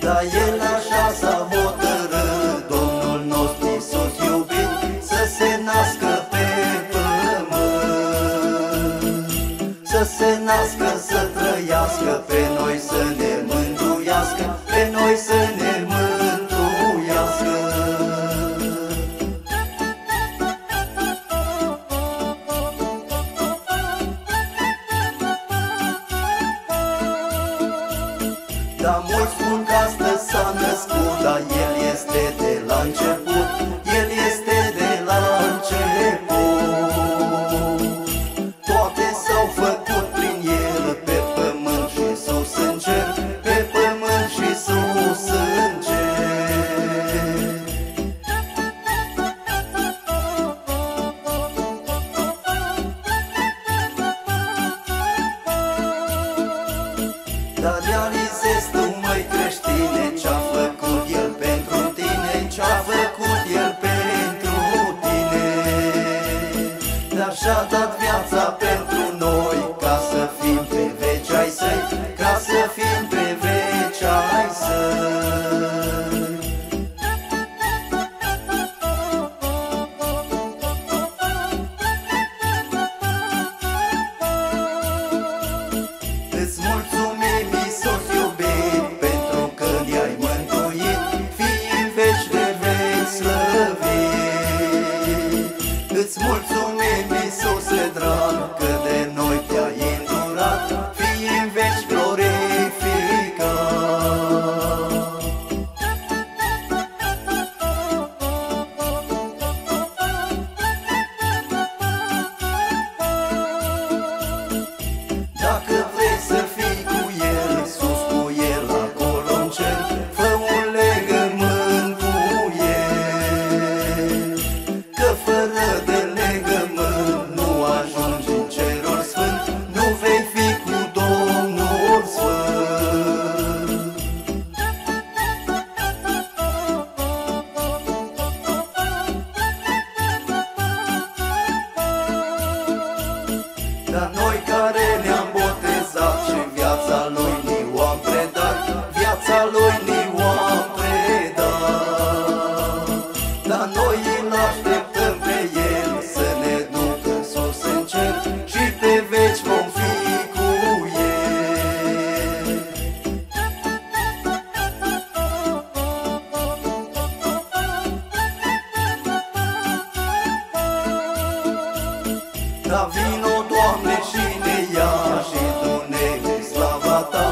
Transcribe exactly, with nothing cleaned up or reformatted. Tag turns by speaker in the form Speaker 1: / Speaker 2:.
Speaker 1: Dar El așa s-a hotărât, Domnul nostru Iisus iubit, să se nască pe pământ, să se nască, să trăiască, pe noi să ne mântuiască, pe noi să ne mântuiască. Dar mulți spun că astăzi s-a născut, dar El este de la început, El este de la început. Toate s-au făcut prin El, pe pământ și sus în cer, pe pământ și sus în cer. Dar realizezi tu, măi creștine, ce-a făcut El pentru tine, ce-a făcut El pentru tine. Dar și-a dat viața pentru noi, ca să fim pe veci ai Săi, ca să fim pe veci ai Săi. Îți mulțumim, Iisus iubit, pentru că ne-ai mântuit, fii în veci de veci slăvit. Îți mulțumim, Iisuse drag, că de noi te-ai îndurat, fii în veci glorificat. Dacă vrei să fii cu El, sus cu El, acolo în cer, fă un legământ cu El, că fără de legământ nu ajungi în cerul sfânt, nu vei fi cu Domnul Sfânt. Dar noi care ne-am botezat și viața Lui ne-o-am predat, viața Lui ne-o-am predat. Dar noi îl așteptăm pe El să ne ducă sus în cer și pe veci vom fi cu El. Dar vino, Doamne, și ne ia și Tu ne iei slava Ta.